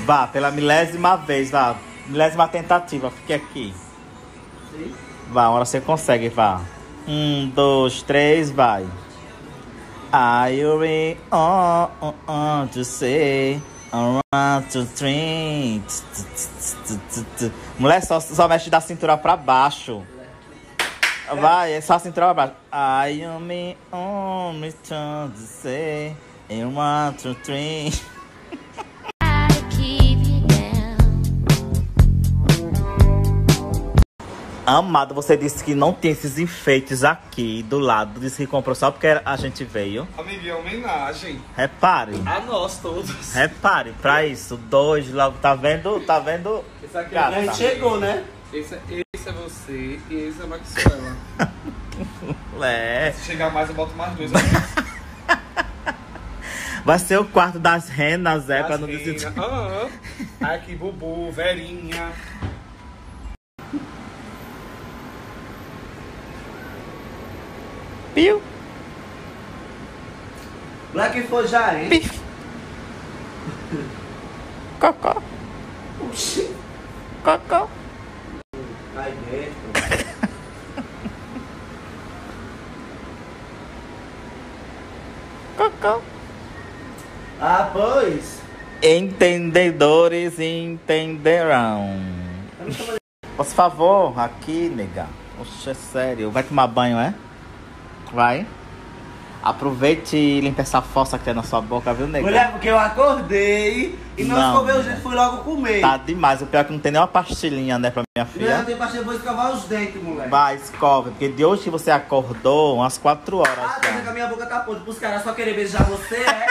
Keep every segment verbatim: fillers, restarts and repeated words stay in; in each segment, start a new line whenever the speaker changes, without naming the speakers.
Vá, pela milésima vez, vá. Milésima tentativa, fique aqui.
Sim.
Vá, uma hora você consegue, vá. Um, dois, três, vai. Are you ready? Oh, oh, oh, to say. One, two, three. Mulher, só, só mexe da cintura pra baixo. Vai, é só a cintura pra baixo. Are you me on me to say. One, two, three. Amado, você disse que não tem esses enfeites aqui do lado. Disse que comprou só porque a gente veio.
Amiga, é homenagem.
Repare.
A nós todos.
Repare, pra isso. Dois, logo, tá vendo? Tá vendo?
Esse aqui
Gata.
A gente chegou, né?
Esse, esse é você e esse é a Maxwell.
É.
Se chegar mais, eu boto mais dois aqui.
Vai ser o quarto das renas, é, pra não dizer.
Ah, ah. Aqui, Bubu, Verinha.
Piu.
Black foi já, hein?
Pif. Cocó.
Oxi.
Cocó.
Aí dentro.
Cocó.
Ah, pois.
Entendedores entenderão. Por favor, aqui, nega. Oxe, é sério. Vai tomar banho, é? Vai. Aproveite e limpe essa fossa que tem na sua boca, viu, nega?
Mulher, porque eu acordei e não,
Não,
escovei os
mulher.
dentes, fui logo comer.
Tá demais. O pior é que não tem nenhuma pastilhinha, né, pra minha
Não,
filha.
tem pastilha, vou escovar os dentes, mulher.
Vai, escove. Porque de hoje que você acordou, umas quatro horas
Ah, tá
já.
vendo que a minha boca tá podre. Pros caras só querer beijar você, é?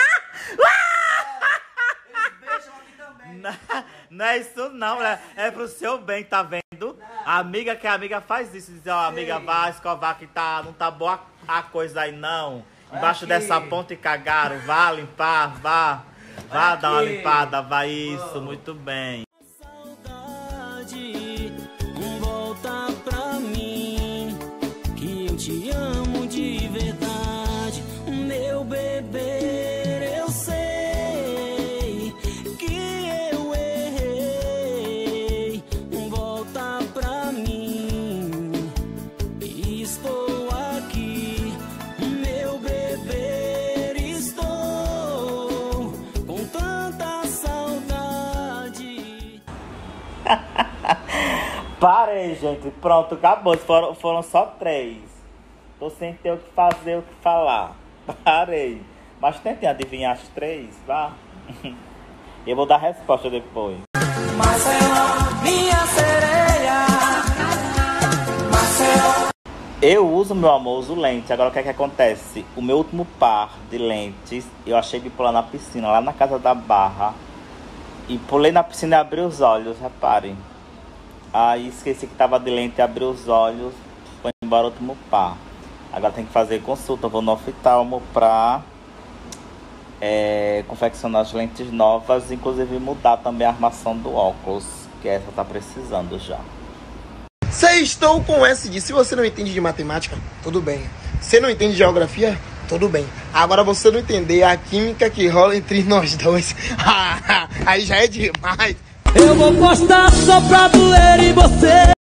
Eles beijam aqui também.
Não, não é isso não, mulher. É pro seu bem, tá vendo? A amiga que a amiga faz isso. Diz, ó, amiga, vai escovar que tá, não tá boa a coisa aí, não. Embaixo
aqui.
dessa ponta e cagaram. Vá limpar, vá. Vá
Aqui.
dar uma limpada, vai isso.
Oh.
Muito bem.
Saudade, volta pra mim, que eu te amo de verdade, meu bebê. Eu sei que eu errei, volta pra mim, estou aqui, meu bebê, estou com tanta saudade.
Parei, gente. Pronto, acabou. Foram, foram só três. Tô sem ter o que fazer, o que falar. Parei. Mas tentei adivinhar as três, vá. Eu vou dar a resposta depois.
Maceió, minha sereia. Maceió.
Eu uso, meu amor, uso lente. Agora o que é que acontece? O meu último par de lentes, eu achei de pular na piscina, lá na casa da Barra. E pulei na piscina e abri os olhos, reparem. Aí esqueci que tava de lente, abri os olhos, foi embora o último par. Agora tem que fazer consulta, eu vou no oftalmo pra é, confeccionar as lentes novas, inclusive mudar também a armação do óculos, que essa tá precisando já.
Vocês estão com S de se você não entende de matemática, tudo bem. Você não entende de geografia, tudo bem. Agora você não entender a química que rola entre nós dois, aí já é demais.
Eu vou postar só pra doer em você.